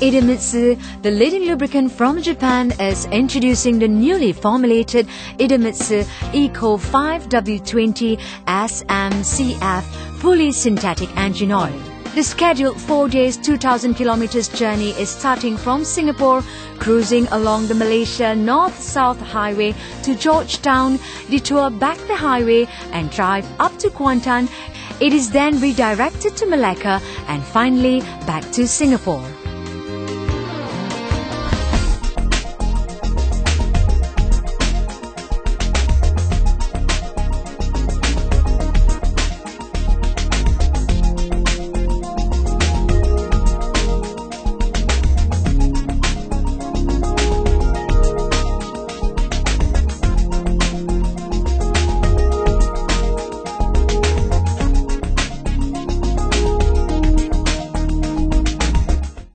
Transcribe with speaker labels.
Speaker 1: Idemitsu, the leading lubricant from Japan, is introducing the newly formulated Idemitsu Eco 5W20 SMCF fully synthetic engine oil. The scheduled 4 days, 2,000 kilometers journey is starting from Singapore, cruising along the Malaysia North-South Highway to Georgetown, detour back the highway and drive up to Kuantan. It is then redirected to Malacca and finally back to Singapore.